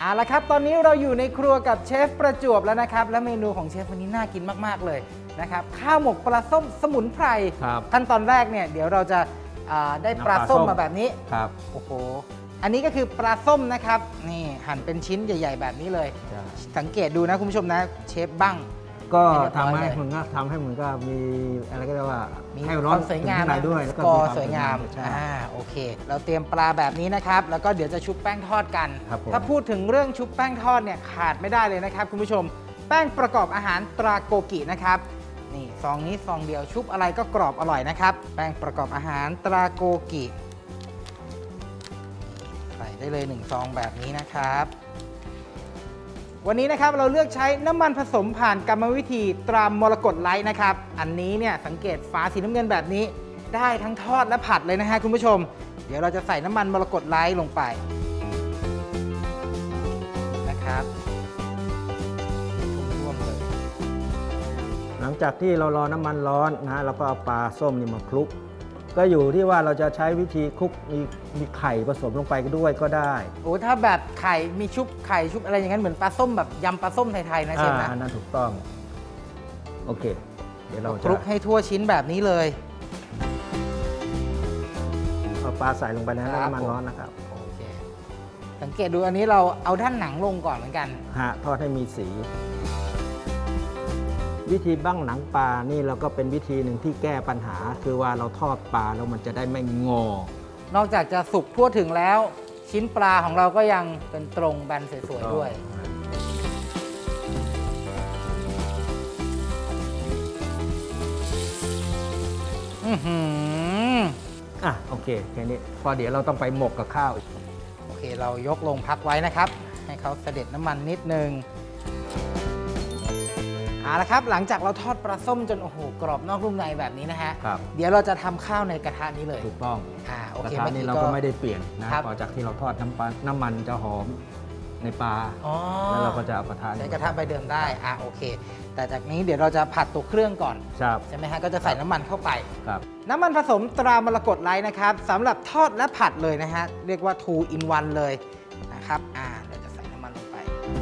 เอาละครับตอนนี้เราอยู่ในครัวกับเชฟประจวบแล้วนะครับและเมนูของเชฟวันนี้น่ากินมากๆเลยนะครับข้าวหมกปลาส้มสมุนไพรขั้นตอนแรกเนี่ยเดี๋ยวเราจะได้ปลาส้มมาแบบนี้ครับโอ้โหอันนี้ก็คือปลาส้มนะครับนี่หั่นเป็นชิ้นใหญ่ๆแบบนี้เลยสังเกตดูนะคุณผู้ชมนะเชฟบ้างก็ทำให้มันก็มีอะไรก็เรียกว่าให้ร้อนสวยงามด้วยแล้วก็สวยงามโอเคเราเตรียมปลาแบบนี้นะครับแล้วก็เดี๋ยวจะชุบแป้งทอดกันถ้าพูดถึงเรื่องชุบแป้งทอดเนี่ยขาดไม่ได้เลยนะครับคุณผู้ชมแป้งประกอบอาหารตราโกกินะครับนี่ซองนี้ซองเดียวชุบอะไรก็กรอบอร่อยนะครับแป้งประกอบอาหารตราโกกิใส่ได้เลย1ซองแบบนี้นะครับวันนี้นะครับเราเลือกใช้น้ำมันผสมผ่านกรรมวิธีตรามรกตไลท์นะครับอันนี้เนี่ยสังเกตฝาสีน้ำเงินแบบนี้ได้ทั้งทอดและผัดเลยนะฮะคุณผู้ชมเดี๋ยวเราจะใส่น้ำมันมรกตไลท์ลงไปนะครับท่วมเลยหลังจากที่เรารอน้ำมันร้อนนะเราก็เอาปลาส้มนี่มาคลุกก็อยู่ที่ว่าเราจะใช้วิธีคลุกมีไข่ผสมลงไปด้วยก็ได้โอ้ถ้าแบบไข่มีชุบไข่ชุบอะไรอย่างนั้นเหมือนปลาส้มแบบยำปลาส้มไทยๆนะเชฟนะอันนั้นถูกต้องโอเคเดี๋ยวเราจะคลุกให้ทั่วชิ้นแบบนี้เลยเอาปลาใส่ลงไปในน้ำมันร้อนนะครับโอเคสังเกตดูอันนี้เราเอาด้านหนังลงก่อนเหมือนกันทอดให้มีสีวิธีบั้งหนังปลานี่เราก็เป็นวิธีหนึ่งที่แก้ปัญหาคือว่าเราทอดปลาแล้วมันจะได้ไม่งอนอกจากจะสุกทั่วถึงแล้วชิ้นปลาของเราก็ยังเป็นตรงแบนสวยๆด้วยโอเคแค่นี้พอเดี๋ยวเราต้องไปหมกกับข้าวโอเคเรายกลงพักไว้นะครับให้เขาเสด็จน้ำมันนิดนึงเอาละครับหลังจากเราทอดปลาส้มจนโอ้โหกรอบนอกนุ่มในแบบนี้นะฮะเดี๋ยวเราจะทำข้าวในกระทะนี้เลยถูกต้องโอเคกระทะนี้เราก็ไม่ได้เปลี่ยนนะพอจากที่เราทอดน้ำมันจะหอมในปลาแล้วเราก็จะเอากระทะใช้กระทะใบเดิมได้โอเคแต่จากนี้เดี๋ยวเราจะผัดตัวเครื่องก่อนใช่ไหมฮะก็จะใส่น้ำมันเข้าไปน้ำมันผสมตรามรกตไลท์นะครับสำหรับทอดและผัดเลยนะฮะเรียกว่า 2 in 1 เลยนะครับเราจะใส่น้ำมันลงไป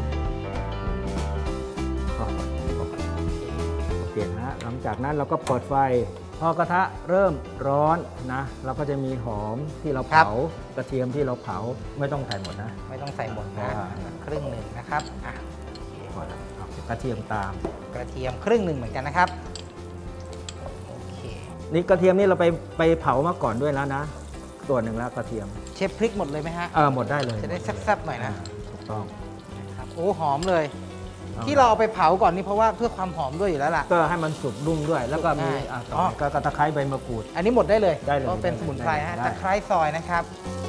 เปลี่ยนนะหลังจากนั้นเราก็เปิดไฟพอกระทะเริ่มร้อนนะเราก็จะมีหอมที่เราเผากระเทียมที่เราเผาไม่ต้องใส่หมดนะไม่ต้องใส่หมดนะครึ่งหนึ่งนะครับพอแล้วกระเทียมตามกระเทียมครึ่งหนึ่งเหมือนกันนะครับโอเคนี่กระเทียมนี่เราไปเผามาก่อนด้วยแล้วนะส่วนหนึ่งแล้วกระเทียมเชฟพริกหมดเลยไหมฮะหมดได้เลยจะได้แซ่บๆหน่อยนะถูกต้องครับโอ้หอมเลยที่เราเอาไปเผาก่อนนี่เพราะว่าเพื่อความหอมด้วยอยู่แล้วล่ะก็ให้มันสุกนุ่มด้วยแล้วก็มีก็ตะไคร้ใบมะกรูดอันนี้หมดได้เลยเพราะเป็นสมุนไพรฮะตะไคร้ซอยนะครับ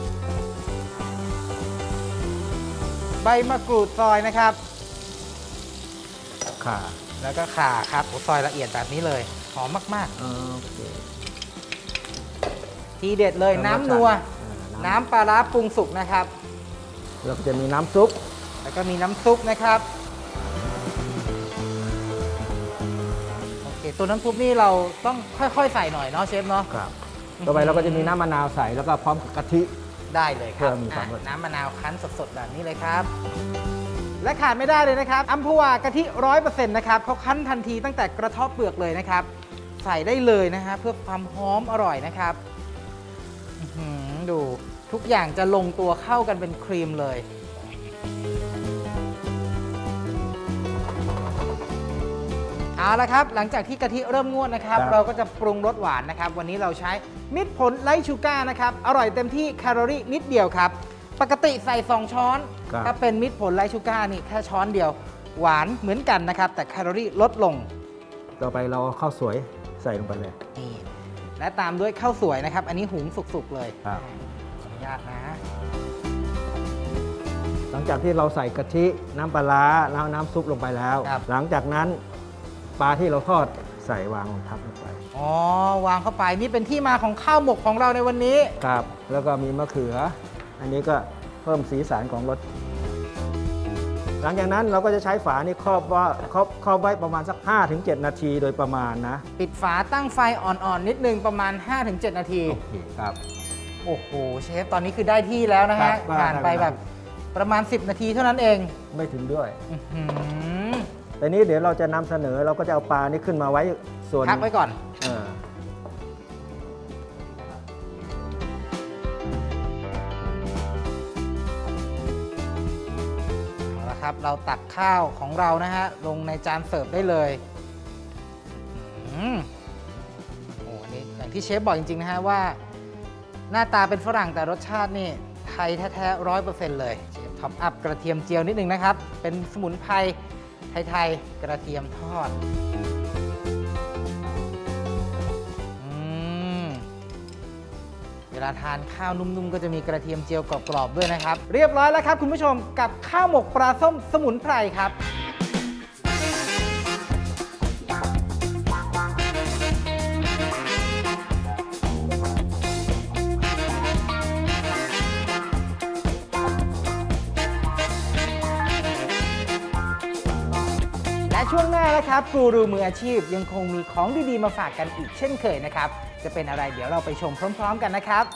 ใบมะกรูดซอยนะครับข่าแล้วก็ข่าครับซอยละเอียดแบบนี้เลยหอมมากๆทีเด็ดเลยน้ำนัวน้ำปลาร้าปรุงสุกนะครับแล้วก็จะมีน้ำซุปแล้วก็มีน้ำซุปนะครับโอเคตัวน้ำซุปนี่เราต้องค่อยๆใส่หน่อยเนาะเชฟเนาะครับต่อไปเราก็จะมีน้ำมะนาวใส่แล้วก็พร้อมกับกะทิได้เลยครับน้ำมะนาวคั้นสดๆแบบนี้เลยครับและขาดไม่ได้เลยนะครับอัมพวากะทิ 100% นะครับเขาคั้นทันทีตั้งแต่กระเทาะเปลือกเลยนะครับใส่ได้เลยนะฮะเพื่อความหอมอร่อยนะครับดูทุกอย่างจะลงตัวเข้ากันเป็นครีมเลยเอาละครับหลังจากที่กะทิเริ่มงวดนะครับเราก็จะปรุงรสหวานนะครับวันนี้เราใช้มิตรผลไลท์ชูการ์นะครับอร่อยเต็มที่แคลอรี่นิดเดียวครับปกติใส่2ช้อนถ้าเป็นมิตรผลไลท์ชูการ์นี่แค่ช้อนเดียวหวานเหมือนกันนะครับแต่แคลอรี่ลดลงต่อไปเราข้าวสวยใส่ลงไปเลยนี่และตามด้วยข้าวสวยนะครับอันนี้หุงสุกๆเลยครับขออนุญาตนะหลังจากที่เราใส่กะทิน้ำปลาร้าแล้วน้ำซุปลงไปแล้วหลังจากนั้นปลาที่เราทอดใส่วางทับลงไปวางเข้าไปนี่เป็นที่มาของข้าวหมกของเราในวันนี้ครับแล้วก็มีมะเขืออันนี้ก็เพิ่มสีสันของรสหลังจากนั้นเราก็จะใช้ฝานี่ครอบไว้ประมาณสัก 5-7 นาทีโดยประมาณนะปิดฝาตั้งไฟอ่อนๆนิดนึงประมาณ 5-7 นาทีโอเคครับโอ้โหเชฟตอนนี้คือได้ที่แล้วนะฮะผ่านไปแบบประมาณ10 นาทีเท่านั้นเองไม่ถึงด้วยอแต่นี้เดี๋ยวเราจะนำเสนอเราก็จะเอาปลานี่ขึ้นมาไว้ส่วนพักไว้ก่อนเอาละครับเราตักข้าวของเรานะฮะลงในจานเสิร์ฟได้เลยโอ้อันนี้อย่างที่เชฟบอกจริงๆนะฮะว่าหน้าตาเป็นฝรั่งแต่รสชาตินี่ไทยแท้ๆ100%เลยเชฟท็อปอัพกระเทียมเจียวนิดนึงนะครับเป็นสมุนไพรไทยๆกระเทียมทอดเวลาทานข้าวนุ่มๆก็จะมีกระเทียมเจียวกรอบๆด้วยนะครับเรียบร้อยแล้วครับคุณผู้ชมกับข้าวหมกปลาส้มสมุนไพรครับช่วงหน้านะครับกูรูมืออาชีพยังคงมีของดีๆมาฝากกันอีกเช่นเคยนะครับจะเป็นอะไรเดี๋ยวเราไปชมพร้อมๆกันนะครับ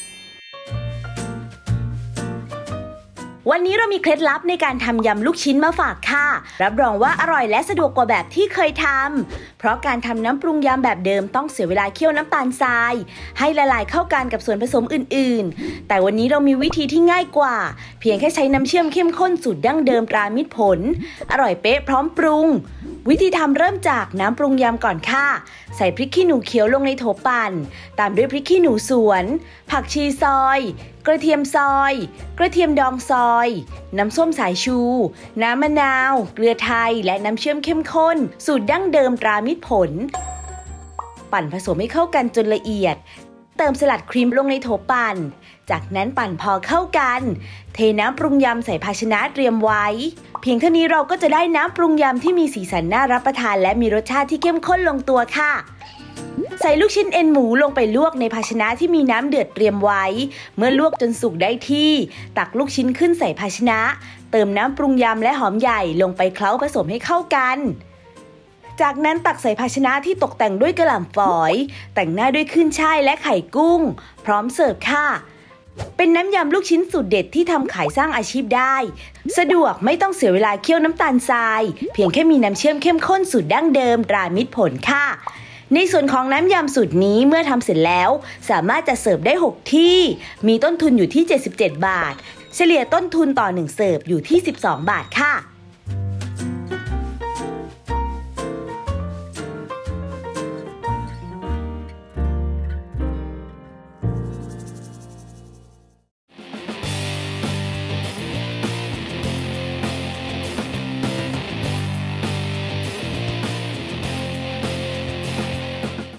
วันนี้เรามีเคล็ดลับในการทำยำลูกชิ้นมาฝากค่ะรับรองว่าอร่อยและสะดวกกว่าแบบที่เคยทำเพราะการทำน้ำปรุงยำแบบเดิมต้องเสียเวลาเคี่ยวน้ำตาลทรายให้ละลายเข้ากันกับส่วนผสมอื่นๆแต่วันนี้เรามีวิธีที่ง่ายกว่าเพียงแค่ใช้น้ำเชื่อมเข้มข้นสูตรดั้งเดิมตรามิตรผลอร่อยเป๊ะพร้อมปรุงวิธีทำเริ่มจากน้ำปรุงยำก่อนค่ะใส่พริกขี้หนูเขียวลงในโถปั่นตามด้วยพริกขี้หนูสวนผักชีซอยกระเทียมซอยกระเทียมดองซอยน้ำส้มสายชูน้ำมะนาวเกลือไทยและน้ำเชื่อมเข้มข้นสูตรดั้งเดิมตรามิตรผลปั่นผสมให้เข้ากันจนละเอียดเติมสลัดครีมลงในโถปั่นจากนั้นปั่นพอเข้ากันเทน้ำปรุงยำใส่ภาชนะเตรียมไว้เพียงเท่านี้เราก็จะได้น้ำปรุงยำที่มีสีสันน่ารับประทานและมีรสชาติที่เข้มข้นลงตัวค่ะใส่ลูกชิ้นเอ็นหมูลงไปลวกในภาชนะที่มีน้ำเดือดเตรียมไว้เมื่อลวกจนสุกได้ที่ตักลูกชิ้นขึ้นใส่ภาชนะเติมน้ำปรุงยำและหอมใหญ่ลงไปเคล้าผสมให้เข้ากันจากนั้นตักใส่ภาชนะที่ตกแต่งด้วยกะหล่ำฝอยแต่งหน้าด้วยขึ้นช่ายและไข่กุ้งพร้อมเสิร์ฟค่ะเป็นน้ำยำลูกชิ้นสูตรเด็ดที่ทำขายสร้างอาชีพได้สะดวกไม่ต้องเสียเวลาเคี่ยวน้ำตาลทรายเพียงแค่มีน้ำเชื่อมเข้มข้นสูตรดั้งเดิมตรามิตรผลค่ะในส่วนของน้ำยำสูตรนี้เมื่อทำเสร็จแล้วสามารถจะเสิร์ฟได้6ที่มีต้นทุนอยู่ที่77 บาทเฉลี่ยต้นทุนต่อ1เสิร์ฟอยู่ที่12 บาทค่ะ